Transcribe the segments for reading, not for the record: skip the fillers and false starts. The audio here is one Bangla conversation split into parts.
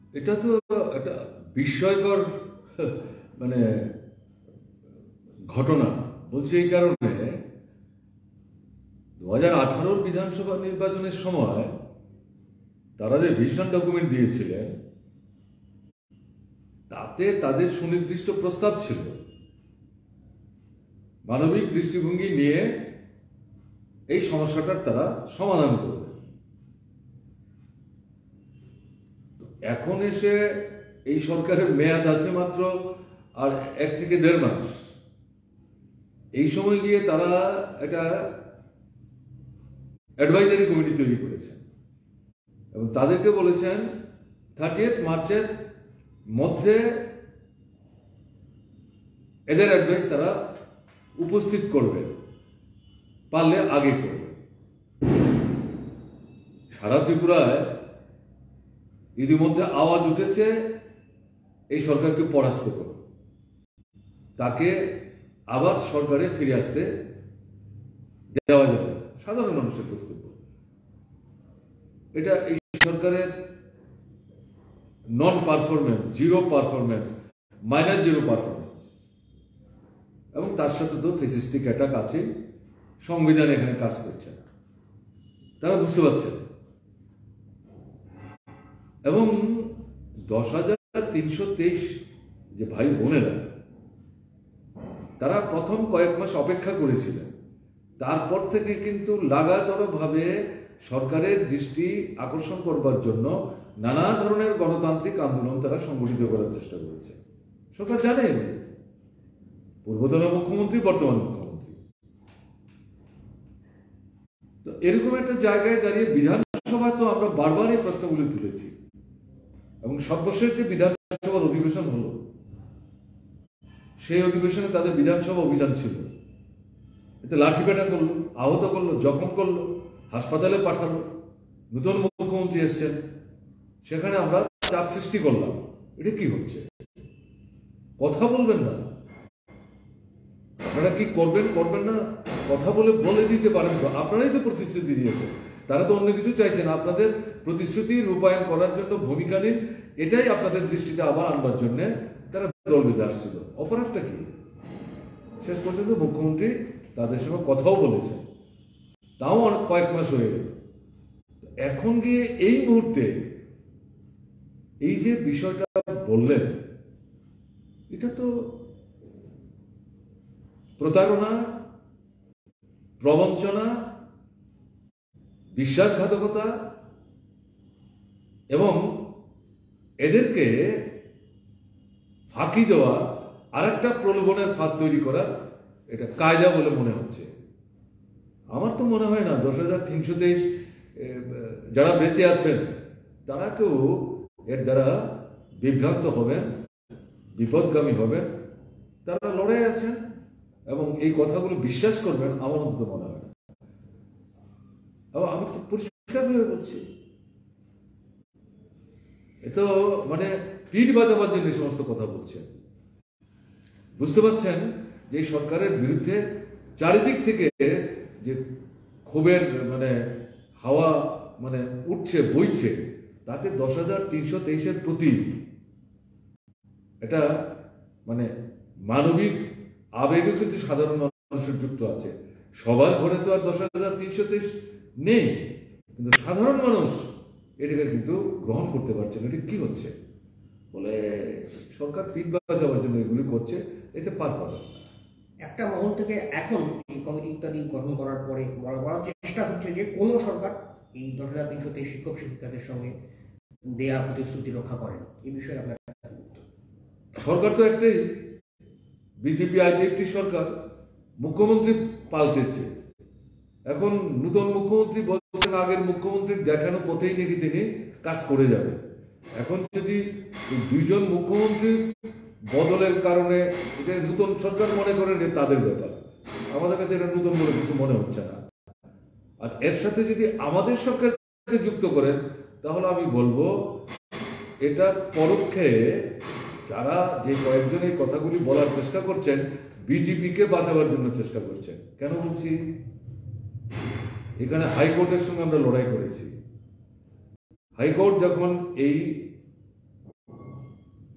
এটা তো একটা বিস্ময়কর মানে ঘটনা। বলছি এই কারণে 2018 বিধানসভা নির্বাচনের সময় তারা যে ভিশন ডকুমেন্ট দিয়েছিলেন তাতে তাদের সুনির্দিষ্ট প্রস্তাব ছিল মানবিক দৃষ্টিভঙ্গি নিয়ে এই সমস্যাটার তারা সমাধান করবে। এখন এসে এই সরকারের মেয়াদ আছে মাত্র আর 1 থেকে 1.5 মাস। এই সময় গিয়ে তারা একটা অ্যাডভাইজারি কমিটি তৈরি করেছেন এবং তাদেরকে বলেছেন 30 মার্চের মধ্যে এদের অ্যাডভাইস তারা উপস্থিত করবে, পারলে আগে করবে। সারা ত্রিপুরায় ইতিমধ্যে আওয়াজ উঠেছে এই সরকারকে পরাস্ত করো, তাকে আবার সরকারে ফিরে আসতে দেওয়া যাবে। সাধারণ মানুষের বক্তব্য এটা। এই সরকারের non performance, zero performance, -0 performance, এবং তার সাথে তো ফেসিস্টিক অ্যাটাক আছে। সংবিধান এখানে কাজ করছে না, তারা বুঝতে পারছেন। এবং 10,323 যে ভাই বোনেরা তারা প্রথম কয়েক মাস অপেক্ষা করেছিলেন, তারপর থেকে কিন্তু লাগাতার ভাবে সরকারের দৃষ্টি আকর্ষণ করবার জন্য নানা ধরনের গণতান্ত্রিক আন্দোলন তারা সংগঠিত করার চেষ্টা করেছে। সরকার জানে পূর্বতন মুখ্যমন্ত্রী, বর্তমান মুখ্যমন্ত্রী। তো এরকম একটা জায়গায় দাঁড়িয়ে বিধানসভা তো আমরা বারবার এই প্রশ্নগুলি তুলেছি এবং সর্বশেষ যে বিধানসভার অধিবেশন হলো সেই অধিবেশনে তাদের বিধানসভা অভিযান ছিল। এতে লাঠিপেটা করলো, আহত করলো, জখম করলো, হাসপাতালে পাঠালো। নতুন মুখ্যমন্ত্রী এসছেন, সেখানে আমরা চাপ সৃষ্টি করলাম। এটা কি হচ্ছে? কথা বলবেন না, আপনারা কি করবেন করবেন না কথা বলে দিতে পারেন তো। আপনারাই তো প্রতিশ্রুতি দিয়েছেন, তারা তো অন্য কিছু চাইছেন। আপনাদের প্রতিশ্রুতি রূপায়ণ করার জন্য ভূমিকা নিন, এটাই আপনাদের দৃষ্টিতে আবার আনবার জন্য তারা দল বেঁধে আসছিল। অপরাধটা কি? শেষ পর্যন্ত মুখ্যমন্ত্রী তাদের সঙ্গে কথাও বলেছেন, তাও অনেক কয়েক মাস হয়ে গেল। এখন গিয়ে এই মুহূর্তে এই যে বিষয়টা বললেন, এটা তো প্রতারণা, প্রবঞ্চনা, বিশ্বাসঘাতকতা এবং এদেরকে ফাঁকি দেওয়া, আরেকটা প্রলোভনের ফাঁদ তৈরি করা, এটা কায়দা বলে মনে হচ্ছে। আমার তো মনে হয় না 10,323 যারা বেঁচে আছেন তারা কেউ এর দ্বারা বিভ্রান্ত হবেন, বিপদগামী হবেন। তারা লড়াই আছেন এবং এই কথাগুলো বিশ্বাস করবেন, আমার অন্তত মনে হয় না। এবং আমি তো পরিষ্কারভাবে বলছি, এ তো মানে পিঠ বাজাবার জন্য এই সমস্ত কথা বলছেন। বুঝতে পারছেন যে এই সরকারের বিরুদ্ধে চারিদিক থেকে যে ক্ষোভের মানে হাওয়া মানে উঠছে, বইছে, তাতে 10,323-এর প্রতি এটা মানে মানবিক আবেগও কিন্তু সাধারণ মানুষের যুক্ত আছে। সবার ঘরে তো আর 10,323 নেই, কিন্তু সাধারণ মানুষ এটাকে কিন্তু গ্রহণ করতে পারছে না। এটা কি হচ্ছে বলে সরকার পিঠ বাজাবার জন্য এগুলি করছে, এতে পার পাবে না। একটা মহল থেকে এখন এই কমিটি ইত্যাদি গঠন করার পরে বলার চেষ্টা হচ্ছে যে কোনো সরকার এই 10,323 শিক্ষক শিক্ষিকাদের সঙ্গে দেয়া প্রতিশ্রুতি রক্ষা করেন। এই বিষয়ে আপনার সরকার তো একটাই, বিজেপি আগে একটি সরকার, মুখ্যমন্ত্রী পাল্টেছে। এখন নতুন মুখ্যমন্ত্রী বলছেন আগের মুখ্যমন্ত্রীর দেখানো পথেই নাকি তিনি কাজ করে যাবে। এখন যদি দুইজন মুখ্যমন্ত্রী বদলের কারণে এটা নতুন সরকার মনে করেন, তাদের ব্যাপার। আমাদের কাছে এটা নতুন বলে কিছু মনে হচ্ছে না। আর এর সাথে যদি আমাদের সরকারকে যুক্ত করেন, তাহলে আমি বলবো এটা পরোক্ষে যারা যে কয়েকজন এই কথাগুলি বলার চেষ্টা করছেন, বিজেপিকে বাঁচাবার জন্য চেষ্টা করছেন। কেন বলছি? এখানে হাইকোর্টের সঙ্গে আমরা লড়াই করেছি। হাইকোর্ট যখন এই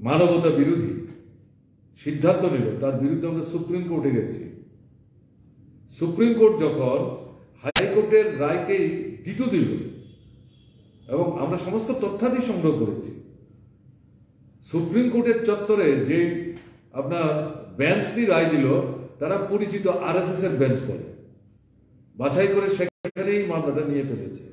মানবতা বিরোধী সিদ্ধান্ত নিল, তার বিরুদ্ধে আমরা সুপ্রিম কোর্টে গেছি। সুপ্রিম কোর্ট যখন হাইকোর্টের রায়কেই দিত দিল, এবং আমরা সমস্ত তথ্যাদি সংগ্রহ করেছি, সুপ্রিম কোর্টের চত্বরে যে আপনার বেঞ্চটি রায় দিল, তারা পরিচিত আরএসএস এর বেঞ্চ বলে, বাছাই করে সেখানেই মামলাটা নিয়ে ফেলেছে।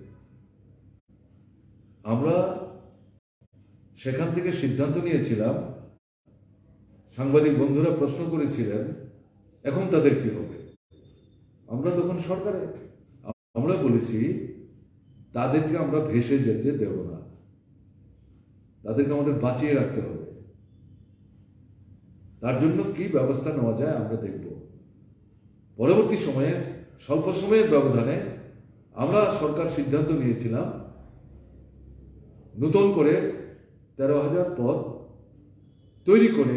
আমরা সেখান থেকে সিদ্ধান্ত নিয়েছিলাম, সাংবাদিক বন্ধুরা প্রশ্ন করেছিলেন এখন তাদের কি হবে। আমরা তখন সরকারে আমরা বলেছি তাদেরকে আমরা ভেসে যেতে দেব না, তাদেরকে আমাদের বাঁচিয়ে রাখতে হবে। তার জন্য কি ব্যবস্থা নেওয়া যায় আমরা দেখব। পরবর্তী সময়ে স্বল্প সময়ের ব্যবধানে আমরা সরকার সিদ্ধান্ত নিয়েছিলাম নতুন করে 13,000 পদ তৈরি করে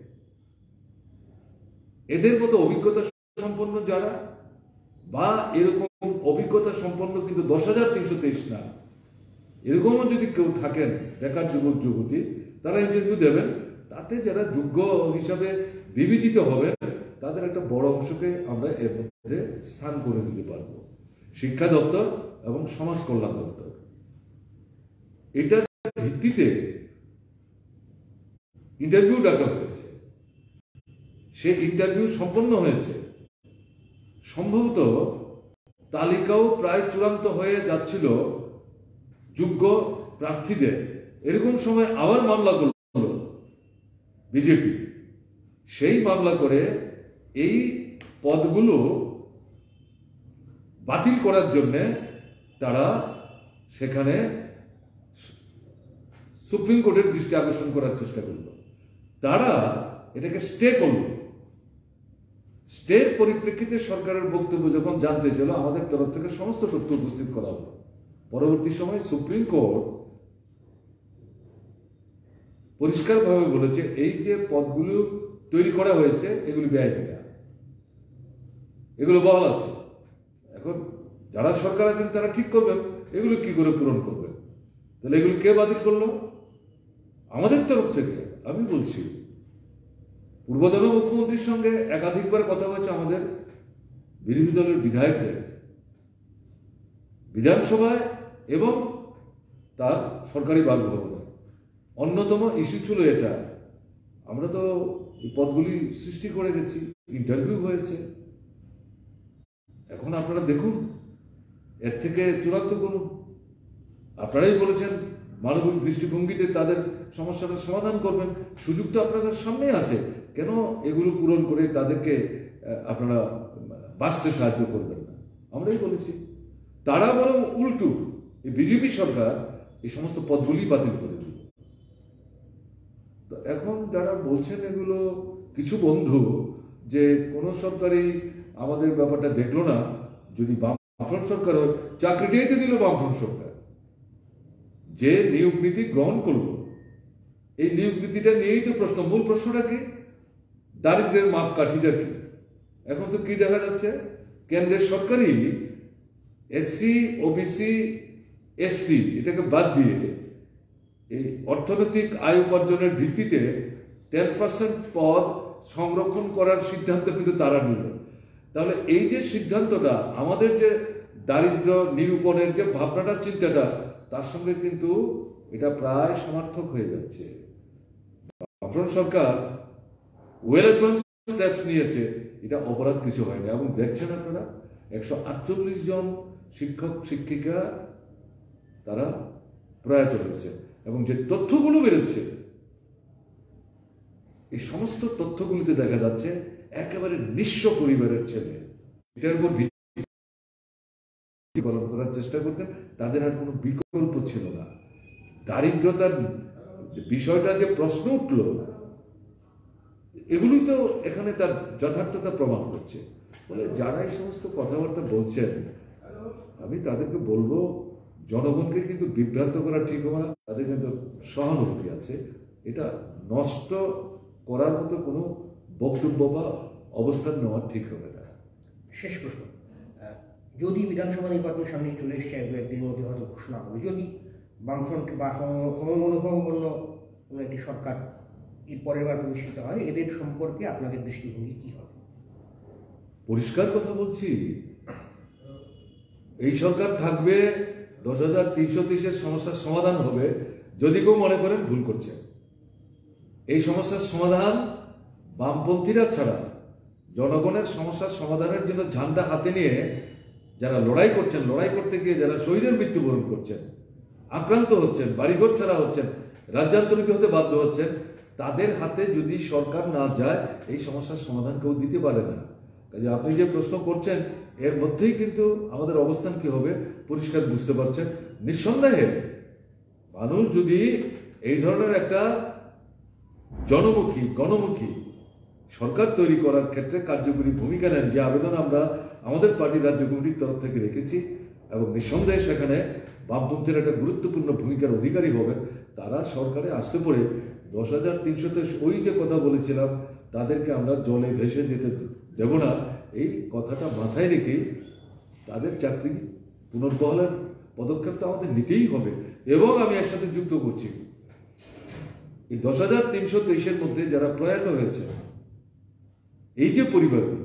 এদের মতো অভিজ্ঞতা সম্পন্ন যারা, বা এরকম অভিজ্ঞতা সম্পন্ন কিন্তু 10,323 না, এরকমও যদি কেউ থাকেন বেকার যুবক যুবতী, তারা ইন্টারভিউ দেবেন। তাতে যারা যোগ্য হিসাবে বিবেচিত হবেন তাদের একটা বড় অংশকে আমরা এর মধ্যে স্থান করে দিতে পারব। শিক্ষা দপ্তর এবং সমাজ কল্যাণ দপ্তর, এটার ভিত্তিতে ইন্টারভিউ ডাকা হয়েছে। সে ইন্টারভিউ সম্পন্ন হয়েছে, সম্ভবত তালিকাও প্রায় চূড়ান্ত হয়ে যাচ্ছিল যোগ্য প্রার্থীদের। এরকম সময় আবার মামলা করল বিজেপি। সেই মামলা করে এই পদগুলো বাতিল করার জন্য তারা সেখানে সুপ্রিম কোর্টের দৃষ্টি আকর্ষণ করার চেষ্টা করল। তারা এটাকে স্টে করল। স্টের পরিপ্রেক্ষিতে সরকারের বক্তব্য যখন জানতে ছিল, আমাদের তরফ থেকে সমস্ত তথ্য উপস্থিত করা হলো। পরবর্তী সময় সুপ্রিম কোর্ট পরিষ্কারভাবে বলেছে এই যে পদগুলো তৈরি করা হয়েছে এগুলি বেআইনি না, এগুলো বহাল আছে। এখন যারা সরকার আছেন তারা ঠিক করবেন এগুলো কি করে পূরণ করবেন। তাহলে এগুলো কে বাতিল করলো? আমাদের তরফ থেকে। আমি বলছি, পূর্বতন মুখ্যমন্ত্রীর সঙ্গে একাধিকবার কথা হয়েছে আমাদের বিরোধী দলের বিধায়কদের, বিধানসভায় এবং তার সরকারি বাসভবনে। অন্যতম ইস্যু ছিল এটা, আমরা তো এই পদগুলি সৃষ্টি করে গেছি, ইন্টারভিউ হয়েছে, এখন আপনারা দেখুন এর থেকে চূড়ান্ত করুন। আপনারাই বলেছেন মানবিক দৃষ্টিভঙ্গিতে তাদের সমস্যাটা সমাধান করবেন, সুযোগ তো আপনাদের সামনে আছে, কেন এগুলো পূরণ করে তাদেরকে আপনারা বাঁচতে সাহায্য করবেন না? আমরাই বলেছি। তারা বরং উল্টো, এই বিজেপি সরকার এই সমস্ত পদগুলি বাতিল করে দিল। তো এখন যারা বলছেন এগুলো কিছু বন্ধু, যে কোনো সরকারই আমাদের ব্যাপারটা দেখলো না, যদি বামফ্রন্ট সরকার হয় চাকরি দিয়ে দিল বামফ্রন্ট সরকার, যে নিয়োগ নীতি গ্রহণ করলো, এই নিয়োগ নীতিটা নিয়েই তো প্রশ্ন। মূল প্রশ্নটা কি? দারিদ্রের মাপকাঠিটা কি? এখন তো কি দেখা যাচ্ছে, কেন্দ্রের সরকারই এসসি, ওবিসি, এসটি এটাকে বাদ দিয়ে এই অর্থনৈতিক আয় উপার্জনের ভিত্তিতে 10% পদ সংরক্ষণ করার সিদ্ধান্ত কিন্তু তারা নিল। তাহলে এই যে সিদ্ধান্তটা, আমাদের যে দারিদ্র নিরূপণের যে ভাবনাটা, চিন্তাটা, তার সঙ্গে কিন্তু এটা প্রায় সমার্থক হয়ে যাচ্ছে। বামফ্রন্ট সরকার ওয়েল অ্যাডভান্স স্টেপস নিয়েছে, এটা অপরাধ কিছু হয়নি। এবং দেখছেন আপনারা 148 জন শিক্ষক শিক্ষিকা তারা প্রয়াত হয়েছে, এবং যে তথ্যগুলো বেরোচ্ছে, এই সমস্ত তথ্যগুলিতে দেখা যাচ্ছে একেবারে নিঃস্ব পরিবারের ছেলে, এটার উপর পালন করার চেষ্টা করতেন, তাদের আর কোনো বিকল্প ছিল না। দারিদ্রতার বিষয়টা যে প্রশ্ন উঠল, এগুলি তো এখানে তার যথার্থতা প্রমাণ করছে। বলে যারা এই সমস্ত কথাবার্তা বলছেন, আমি তাদেরকে বলবো, জনগণকে কিন্তু বিভ্রান্ত করা ঠিক হবে না, তাদের কিন্তু সহানুভূতি আছে, এটা নষ্ট করার মতো কোনো বক্তব্য বা অবস্থান নেওয়া ঠিক হবে না। শেষ প্রশ্ন, যদি বিধানসভা নির্বাচন সামনে চলে এসছে, একদিনের মধ্যে হয়তো ঘোষণা হবে, যদি বামফ্রন্ট বা সমমনোভাবাপন্ন কোনো একটি সরকার এর পরের বার প্রতিষ্ঠিত হয়, এদের সম্পর্কে আপনাদের দৃষ্টিভঙ্গি কি হবে? পরিষ্কার কথা বলছি, এই সরকার থাকবে, 10,330 সমস্যার সমাধান হবে যদি কেউ মনে করেন ভুল করছে। এই সমস্যার সমাধান বামপন্থীরা ছাড়া জনগণের সমস্যার সমাধানের জন্য ঝান্ডা হাতে নিয়ে যারা লড়াই করছেন, লড়াই করতে গিয়ে যারা শহীদের মৃত্যুবরণ করছেন, আক্রান্ত হচ্ছেন, বাড়িঘর ছাড়া হচ্ছেন, রাজ্যান্তরিত হতে বাধ্য হচ্ছেন, তাদের হাতে যদি সরকার না যায় এই সমস্যার সমাধান কেউ দিতে পারে না। কাজে আপনি যে প্রশ্ন করছেন এর মধ্যেই কিন্তু আমাদের অবস্থান কি হবে পরিষ্কার বুঝতে পারছেন। নিঃসন্দেহে মানুষ যদি এই ধরনের একটা জনমুখী গণমুখী সরকার তৈরি করার ক্ষেত্রে কার্যকরী ভূমিকা নেন, যে আবেদন আমরা আমাদের পার্টির রাজ্য কমিটির তরফ থেকে রেখেছি, এবং নিঃসন্দেহে সেখানে বামপন্থীর একটা গুরুত্বপূর্ণ ভূমিকার অধিকারী হবেন, তারা সরকারে আসতে পড়ে 10,300-তে ওই যে কথা বলেছিলাম তাদেরকে আমরা জলে ভেসে যেতে দেব না, এই কথাটা মাথায় রেখে তাদের চাকরি পুনর্বহালের পদক্ষেপ তো আমাদের নিতেই হবে। এবং আমি এর সাথে যুক্ত করছি, এই 10,323-এর মধ্যে যারা প্রয়াত হয়েছে, এই যে পরিবারগুলো,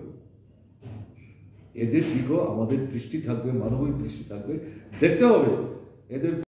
এদের দিকেও আমাদের দৃষ্টি থাকবে, মানবিক দৃষ্টি থাকবে, দেখতে হবে এদের